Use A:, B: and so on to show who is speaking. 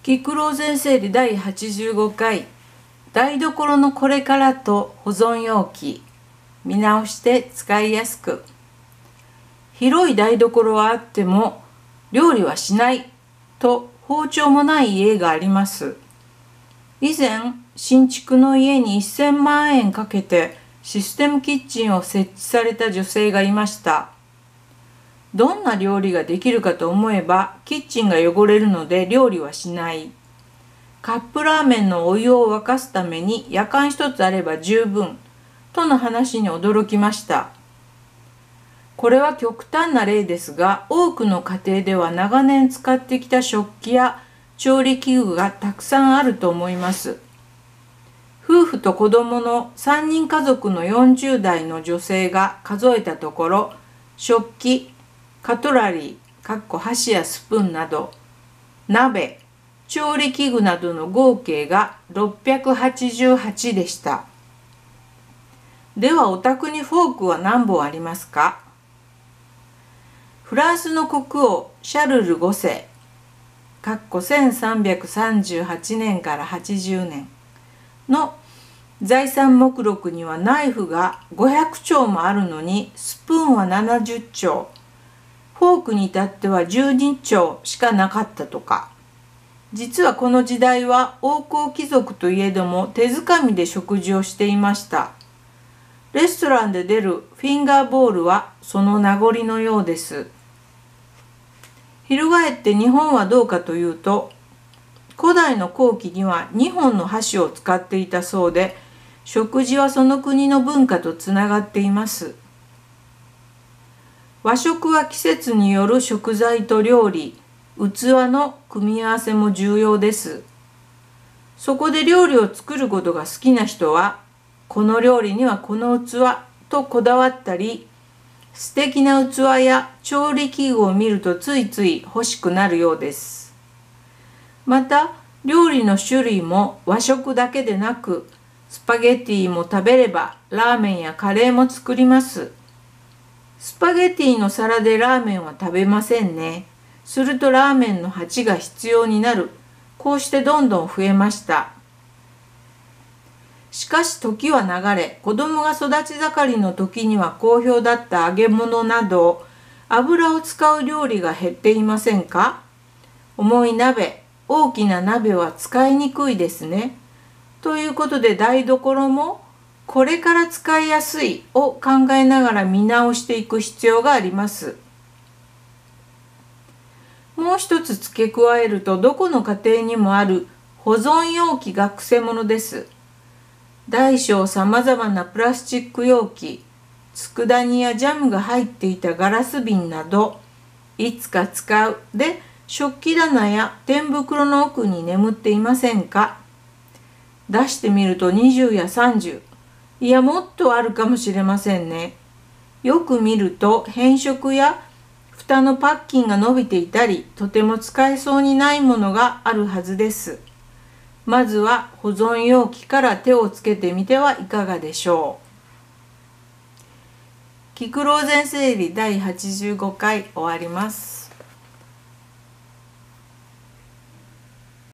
A: 菊老先生で第85回台所のこれからと保存容器見直して使いやすく。広い台所はあっても料理はしないと包丁もない家があります。以前新築の家に1000万円かけてシステムキッチンを設置された女性がいました。どんな料理ができるかと思えばキッチンが汚れるので料理はしない。カップラーメンのお湯を沸かすためにやかん一つあれば十分との話に驚きました。これは極端な例ですが、多くの家庭では長年使ってきた食器や調理器具がたくさんあると思います。夫婦と子供の3人家族の40代の女性が数えたところ、食器、カトラリー、箸やスプーンなど、鍋、調理器具などの合計が688でした。ではお宅にフォークは何本ありますか？フランスの国王シャルル5世1338年から80年の財産目録にはナイフが500丁もあるのにスプーンは70丁、フォークに至っては12丁しかなかったとか。実はこの時代は王侯貴族といえども手づかみで食事をしていました。レストランで出るフィンガーボールはその名残のようです。翻って日本はどうかというと、古代の後期には2本の箸を使っていたそうで、食事はその国の文化とつながっています。和食は季節による食材と料理、器の組み合わせも重要です。そこで料理を作ることが好きな人は、この料理にはこの器とこだわったり、素敵な器や調理器具を見るとついつい欲しくなるようです。また、料理の種類も和食だけでなく、スパゲティも食べればラーメンやカレーも作ります。スパゲティの皿でラーメンは食べませんね。するとラーメンの鉢が必要になる。こうしてどんどん増えました。しかし時は流れ、子供が育ち盛りの時には好評だった揚げ物など、油を使う料理が減っていませんか？重い鍋、大きな鍋は使いにくいですね。ということで台所もこれから使いやすいを考えながら見直していく必要があります。もう一つ付け加えると、どこの家庭にもある保存容器がくせ者です。大小さまざまなプラスチック容器、佃煮やジャムが入っていたガラス瓶など、いつか使うで食器棚や天袋の奥に眠っていませんか？出してみると20や30、いやもっとあるかもしれませんね。よく見ると変色や蓋のパッキンが伸びていたり、とても使えそうにないものがあるはずです。まずは保存容器から手をつけてみてはいかがでしょう。菊老先生理第85回終わります。